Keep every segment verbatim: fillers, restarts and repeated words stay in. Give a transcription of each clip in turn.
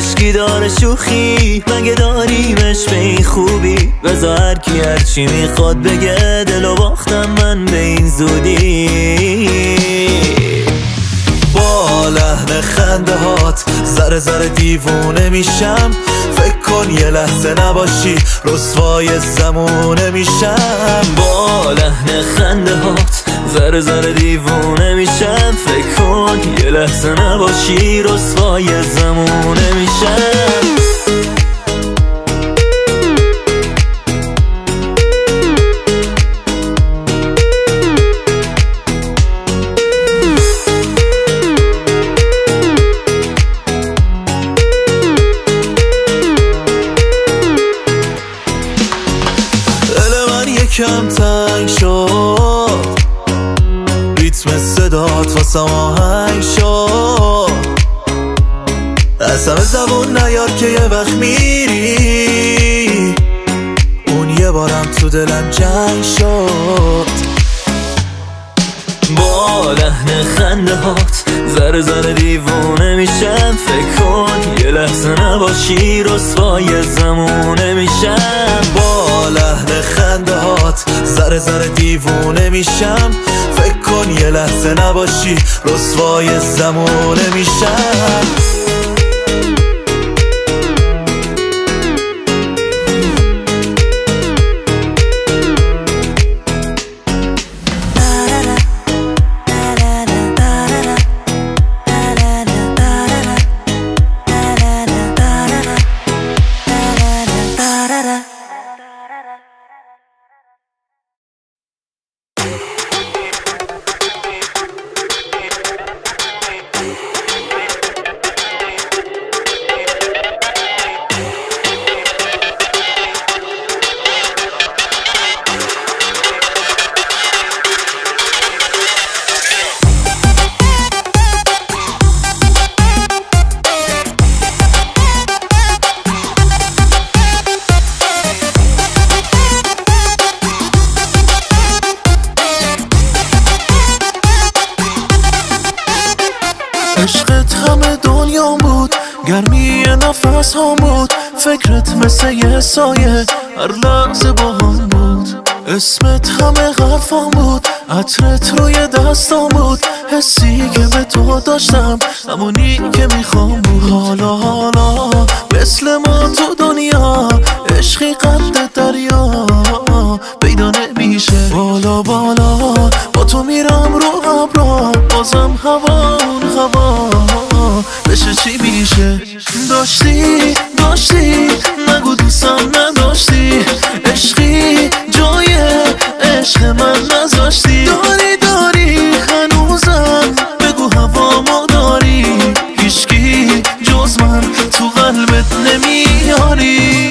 عشقی داره شوخی، مگه داریمش به این خوبی؟ بذار هر کی هرچی میخواد بگه، دلو باختم من به این زودی. با لحن خنده هات ذره ذره دیوونه میشم، فکر کن یه لحظه نباشی رسوای زمونه میشم. با لحن خنده هات ذره ذره دیوونه میشم، فکر کن یه لحظه نباشی رسوای زمونه میشم. کم تنگ شد، ریتم صدات واسم آهنگ شد، از همه زبون نیاد که یه وقت میری، اون یه بارم تو دلم جنگ شد. با لحن خنده هات ذره ذره دیوونه میشم، فکر کن یه لحظه نباشی رسوای زمونه میشم. با لحن خنده هات ذره ذره دیوونه میشم، فکر کن یه لحظه نباشی رسوای زمونه میشم. عشقت همه دنیام بود، گرمی نفس هم بود، فکرت مثل یه سایه هر لحظه با هم بود. اسمت همه حرفام بود، عطرت روی دستام بود، حسی که به تو داشتم همونی که میخوام بود. حالا حالا مثل ما تو دنیا عشقی قد دریا پیدا نمیشه. بالا بالا با تو میرم رو ابرا، بازم هوا اون هوا بشه چی میشه. داشتی داشتی نگو دوستم نداشتی، عشقی جای عشق من نذاشتی. داری داری هنوزم بگو هوامو داری، هیچکی جز من تو قلبت نمیاری.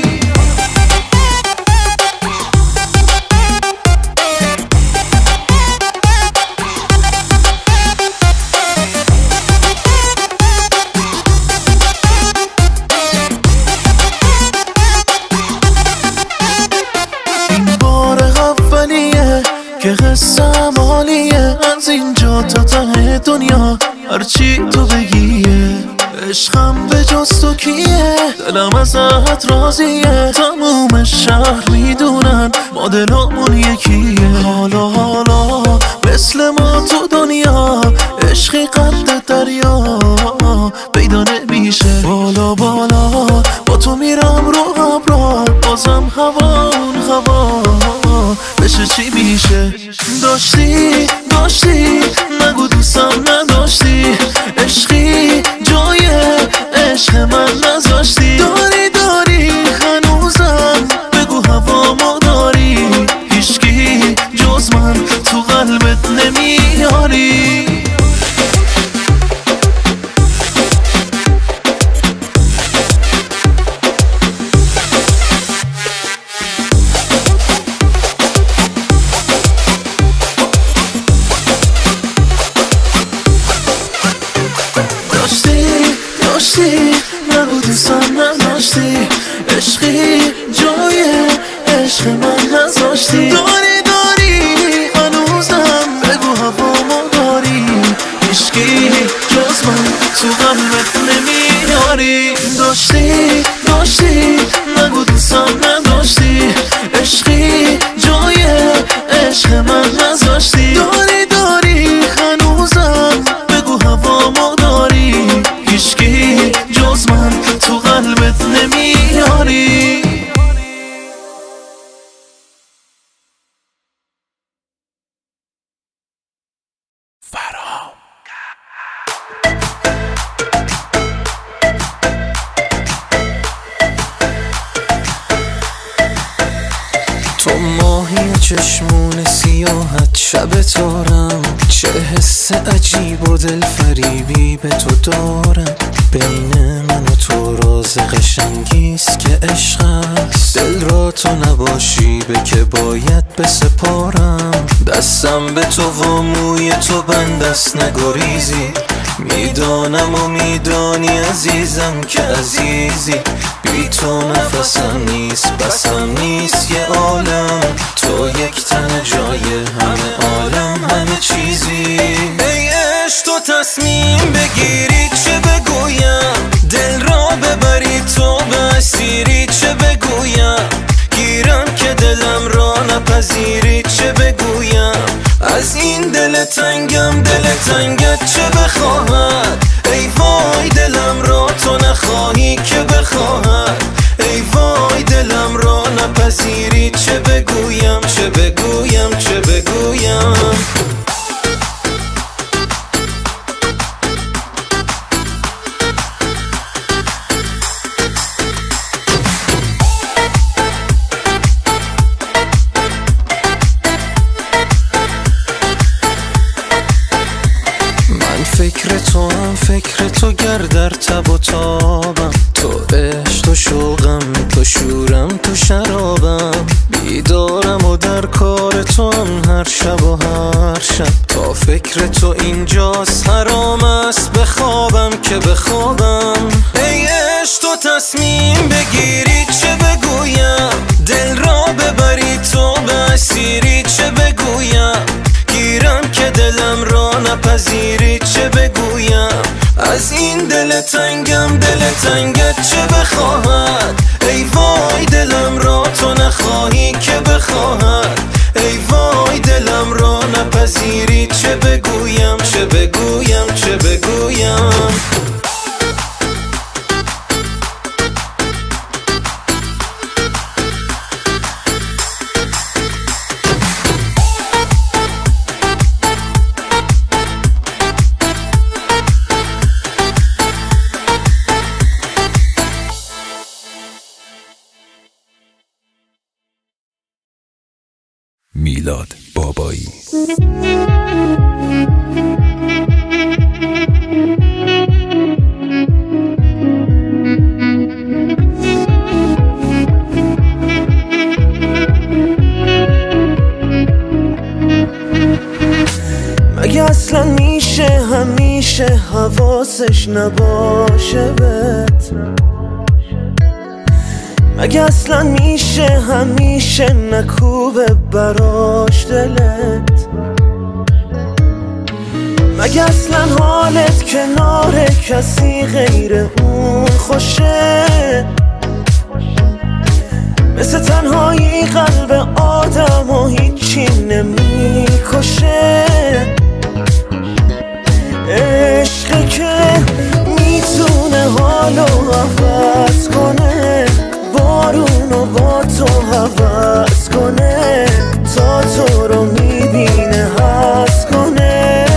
که قصه مالیه از اینجا تا ته دنیا، هرچی تو بگیه. عشقم به جز تو کیه، دلم ازت راضیه، تموم شهر میدونن ما دلمون یکیه. حالا حالا مثل ما تو دنیا عشقی قد دریا پیدا نمیشه. بالا بالا با تو میرم رو ابرا، بازم هوا اون هوا بشه چی میشه. داشتی داشتی نگو دوستم نداشتی، عشقی جای عشق من نذاشتی. داری داری هنوزم بگو هوامو داری، هیچکی جز من تو قلبت نمیاری. نگو دوستم نداشتی، عشقی جای عشق من نذاشتی. داری داری هنوزم بگو هوامو داری، هیچکی جز من تو قلبت نمیاری. داشتی داشتی نگو دوستم نداشتی عشقی جای عشق من نذاشتی داری داری هنوزم بگو هوامو داری هیچکی جز من تو قلبت نمیاری تو ماهی چشمون سیاحت شب تارم چه حس عجیب و دل فریبی به تو دارم بین من و تو راز قشنگیست که عشق است دل را تو نباشی به که باید بسپارم دستم به تو و موی تو بندست نگریزی میدانم و میدانی عزیزم که عزیزی بی تو نفسم نیست بسم نیست یه عالم تو یک تن جای همه عالم همه چیزی ای عشق تو تصمیم بگیری چه بگویم دل را ببری تو به اسیری چه بگویم گیرم که دلم را نپذیری چه بگویم از این دل تنگم دل تنگت چه بخواهد ای وای دلم را تو نخواهی که بخواهد ای وای دلم را نپذیری چه بگویم چه بگویم چه بگویم فکر تو هم فکر تو گر در تب و تابم تو عشق تو شوقم تو شورم تو شرابم بیدارم و در کار تو هم هر شب و هر شب تا فکر تو اینجاست حرام است بخوابم که بخوابم ای عشق تو تصمیم بگیری چه بگویم دل را ببری تو به اسیری چه بگویم گیرم که دلم را نپذیری چه بگویم از این دل تنگم دل تنگت چه بخواهد ای وای دلم را تو نخواهی که بخواهد ای وای دلم را نپذیری چه بگویم چه بگویم چه بگویم میلاد بابایی مگه اصلا میشه همیشه حواسش نباشه بهت مگه اصلا میشه همیشه نکوبه براش دلت مگه اصلا حالت کنار کسی غیر اون خوشه مثل تنهایی قلب آدم و هیچی نمیکشه عشقی که میتونه حالو عوض کنه بارونو با تو حوض کنه تا تو رو میبینه حس کنه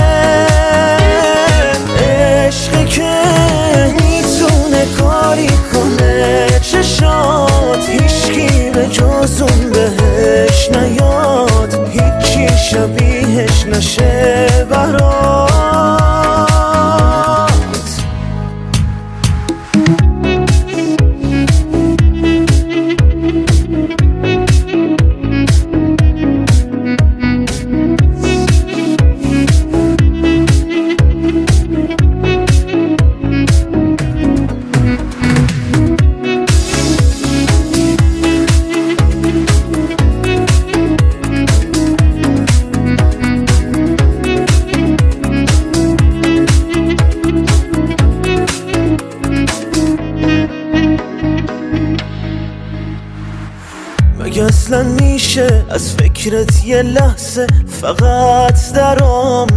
عشقی که میتونه کاری کنه چشات هیچکی به جز اون بهش نیاد هیچی شبیهش نشه برات اگه اصلا میشه از فکرت یه لحظه فقط درام.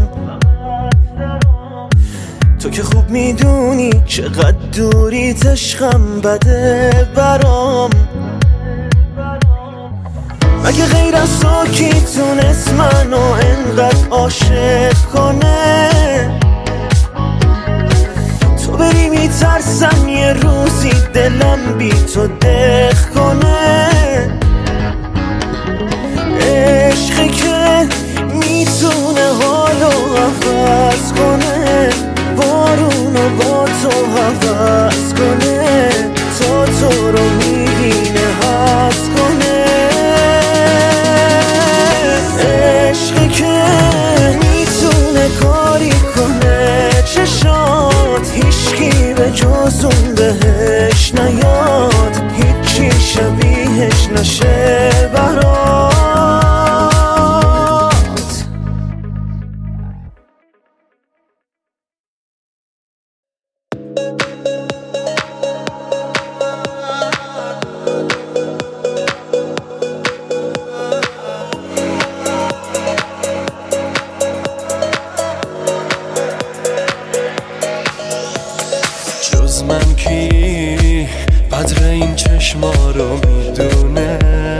تو که خوب میدونی چقدر دوری عشقم بده برام. مگه غیر از تو کی تونست منو انقدر عاشق کنه؟ تو بری میترسم یه روزی دلم بی تو دق کنه. عشقی که میتونه حالو عوض کنه، بارونو با تو حوض کنه، تا تو رو میبینه حس کنه. عشقی که میتونه کاری کنه چشات هیچکی به جز اون بهش نیاد، هیچی شبیهش نشه برات. جز من کی قدر این چشما رو میدونه؟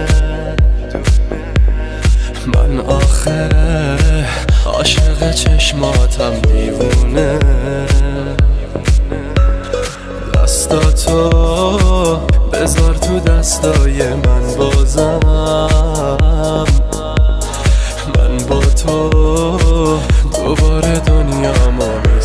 من آخه عاشق چشماتم دیوونه. دستاتو بذار تو دستای من بازم، من با تو دوباره دنیامو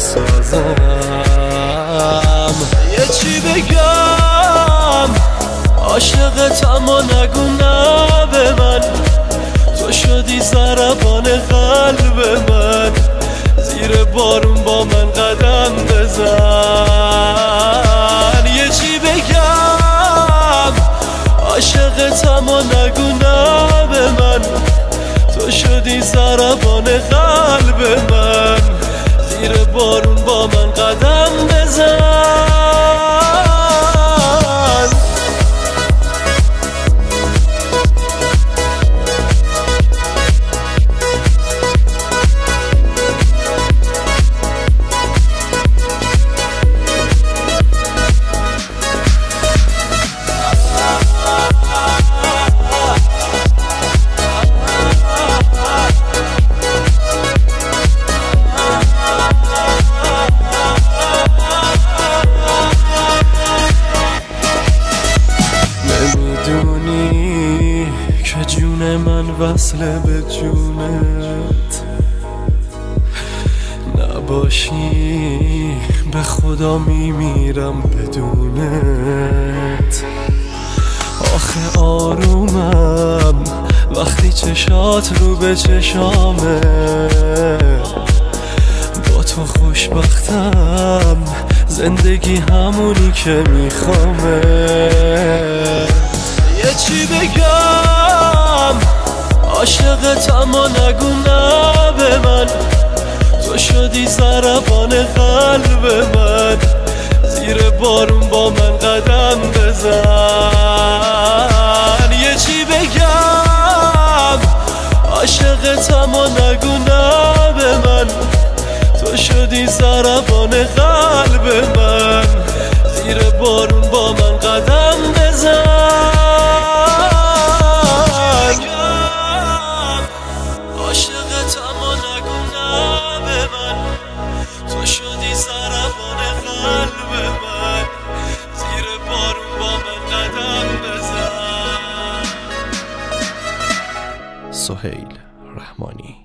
میسازم. یه چی بگم عاشقتم و نگو نه به من، تو شدی ضربان قلب من، زیر بارون با من قدم بزن. یه چی بگم عاشقتم و نگو نه به من، تو شدی ضربان قلب من، زیر بارون با من قدم بزن. نمیدونی که جون من وصله به جونت، نباشی به خدا میمیرم بدونت. آخه آرومم وقتی چشات رو به چشامه، با تو خوشبختم زندگی همونی که میخوامه. یه چی بگم عاشقتم و نگو نه به من، تو شدی ضربان قلب من، زیر بارون با من قدم بزن. یه چی بگم عاشقتم و نگو نه به من، تو شدی ضربان قلب من، زیر بارون با من قدم بزن. عاشقتم و نگو نه به من، تو شدی ضربان قلب من، زیر بارون با من قدم بزن. سهیل رحمانی.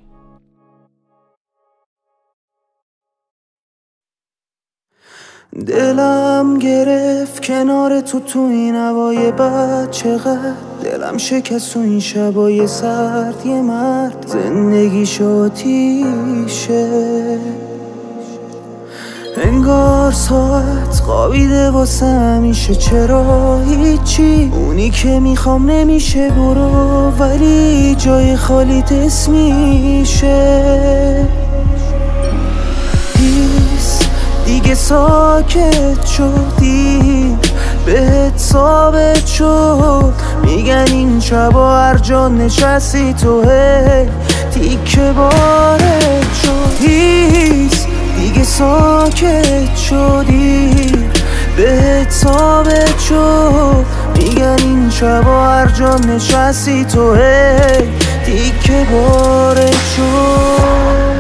دلم گرفت کنار تو تو این هوای بد، چقدر دلم شکست تو این شبای سرد. یه مرد زندگی شاتیشه، انگار ساعت قابیده واسه همیشه. چرا هیچی اونی که میخوام نمیشه، برو ولی جای خالی دست میشه. دیگه ساکت شدی، بهت ثابت شد. میگن این شبا هر جا نشستی تو هی تیکه بارت شد. هیس دیگه ساکت شدی بهت ثابت شد. میگن این شبا هر جا نشستی تو هی تیکه بارت شد.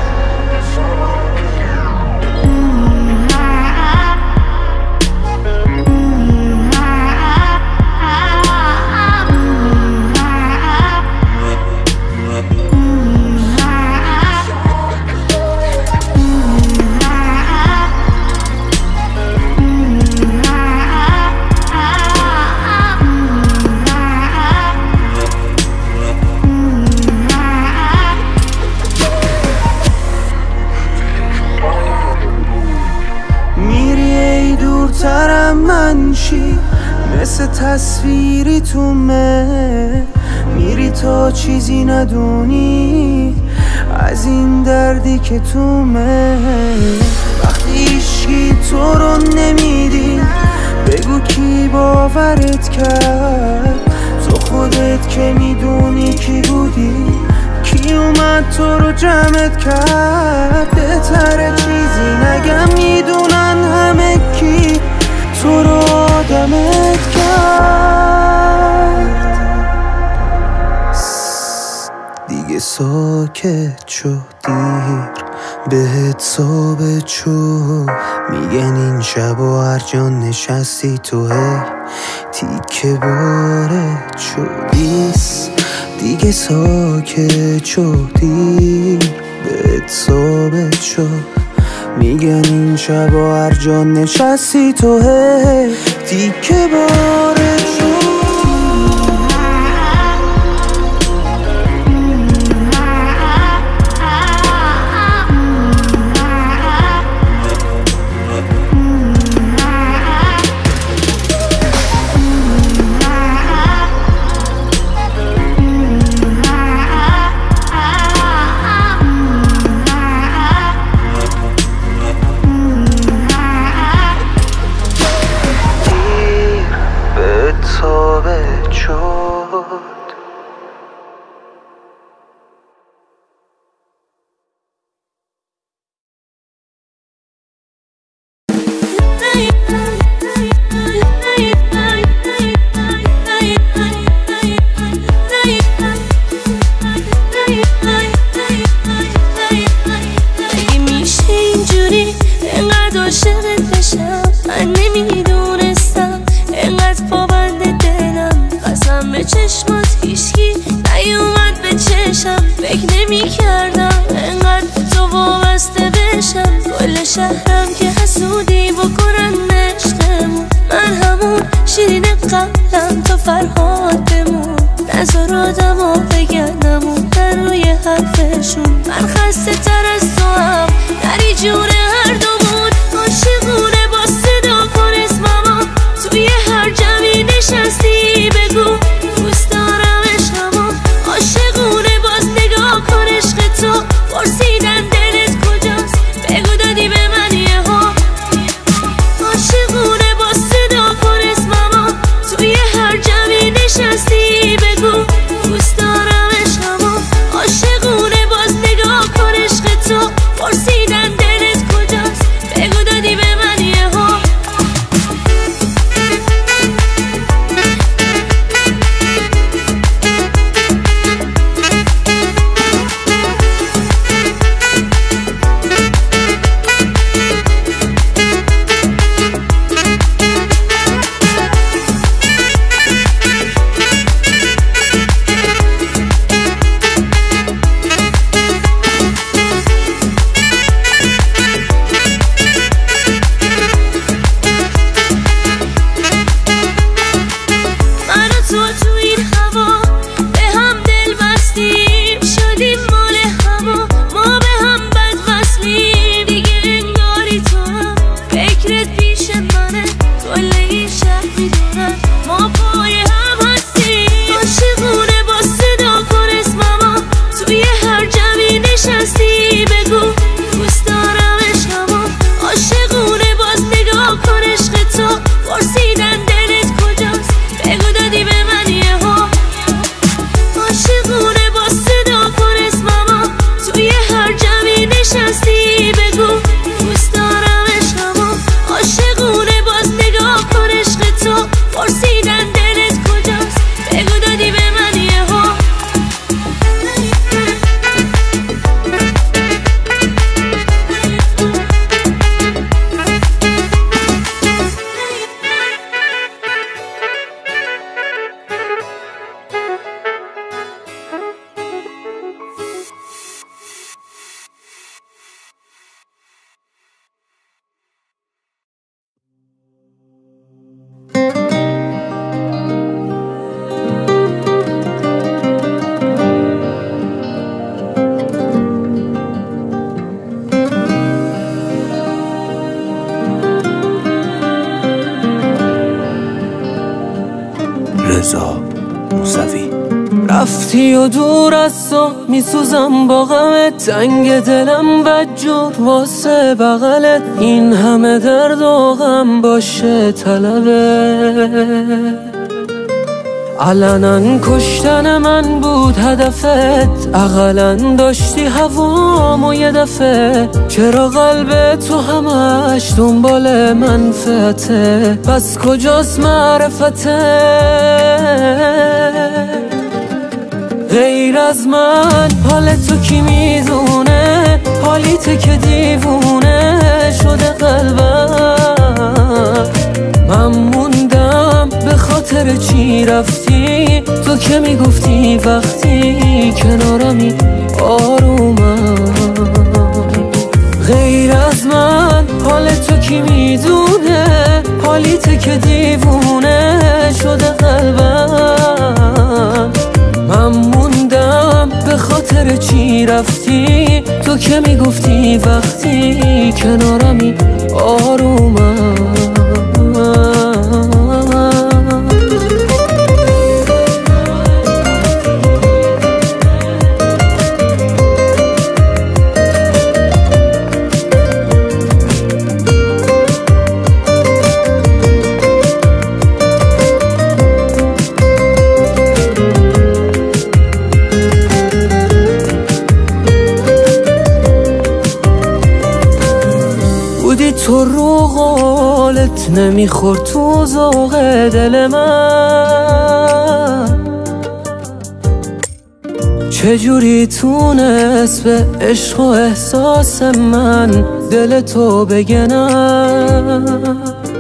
دورترم منشی مثل تصویری تو مه میری تا چیزی ندونی از این دردی که تو مه. وقتی ایشکی تو رو نمیدی بگو کی باورت کرد. تو خودت که میدونی کی بودی کی اومد تو رو جمعت کرد. بهتره چیزی نگم میدونن همه کی تو رو آدمت کرد. دیگه ساکت شد دیر بهت ثابت شد. میگن این شبا هر جا نشستی تو هی تیکه بارت شدیست. دیگه ساکت شدی بهت ثابت شد. میگن این شبا هر جا نشستی تو هی تیکه بارت شد. عاشقونه باز نگاه کن عشق تو پرسیدن دلت رضا موسوی. رفتی و دور از تو میسوزم با غمت، تنگ دلم و جور واسه بغلت، این همه درد و غم باشه طلبه. علنا کشتن من بود هدفت، اقلا داشتی هوامو یه دفعه، چرا قلب تو همش دنبال منفعته، پس کجاست معرفته؟ غیر از من حال تو کی میدونه، حالیته که دیوونه شده قلبم. من موندم به خاطر چی رفتی، تو که میگفتی وقتی کنارمی آرومم. غیر از من حال تو کی میدونه، حالیته که دیوونه شده قلبم. من موندم به خاطر چی رفتی، تو که میگفتی وقتی کنارمی آرومم. تو رو قولت نمیخورد تو ذوق دل من، چجوری تونست به عشق و احساس من دل تو بگنم؟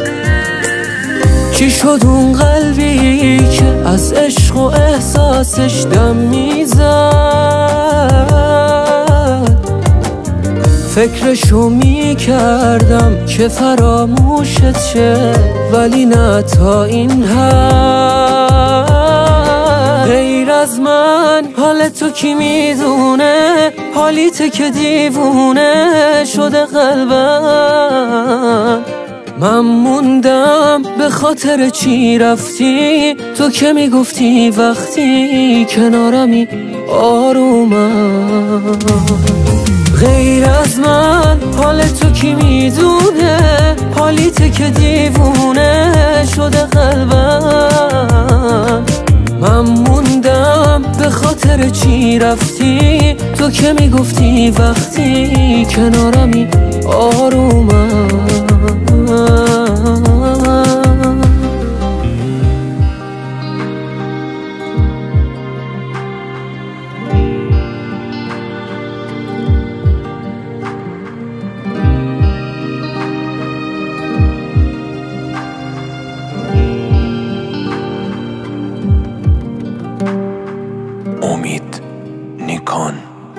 چی شد اون قلبی که از عشق و احساسش دم میزد؟ فکرشو میکردم که فراموشت شه، ولی نه تا این حد. غیر از من حال تو کی میدونه، حالیته که دیوونه شده قلبم. من موندم به خاطر چی رفتی، تو که میگفتی وقتی کنارمی آرومم. غیر از من حال تو کی میدونه، حالیته که دیوونه شده قلبم. من موندم به خاطر چی رفتی، تو که میگفتی وقتی کنارمی آرومم. امید نیکان.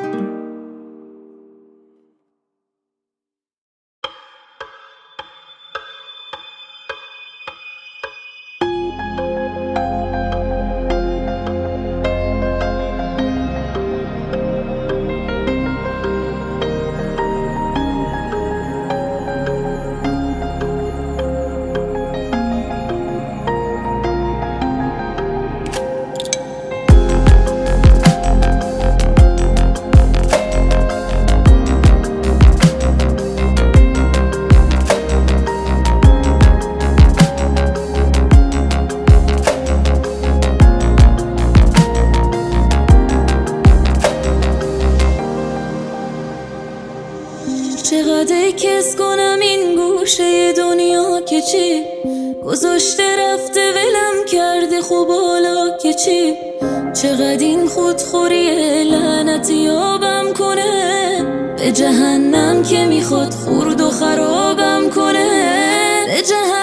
چقدر کس کنم این گوشه دنیا که چی گذاشته رفته ولم کرده، خوب حالا که چی؟ چقدر این خودخوری لعنت یابم کنه، به جهنم که میخواد خورد و خرابم کنه. به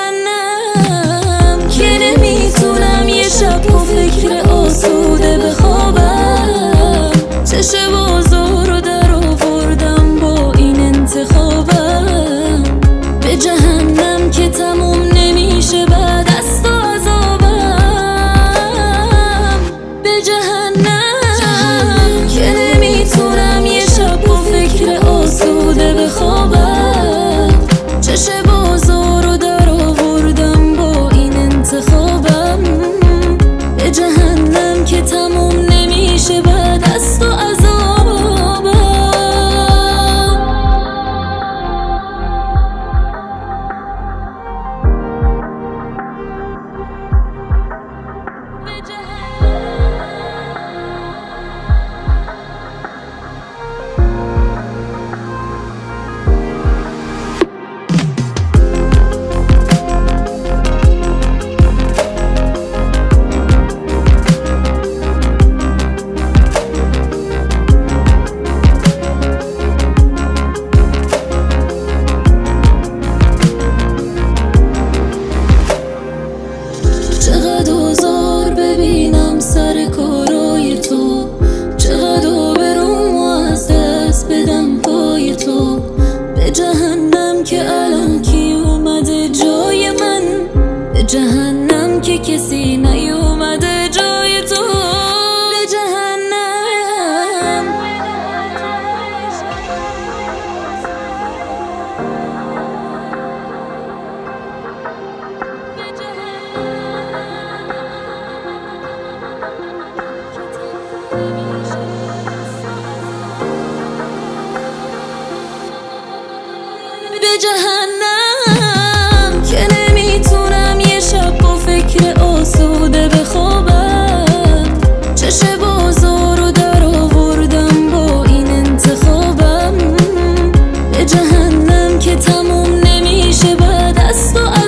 جهنم که نمیتونم یه شب با فکر آسوده بخوابم، چشه بازار رو در آوردم با این انتخابم. به جهنم که تموم نمیشه بعد از تو عذابم. به جهنم که نمیتونم یه شب با فکر آسوده بخوابم، چشه بازار جهنم که کسی نیومده جای تو. به جهنم به جهنم که نمیتونم یه شب با فکر آسوده بخوابم. چش بازار رو در آوردم با این انتخابم. به جهنم که تموم نمیشه بعد از تو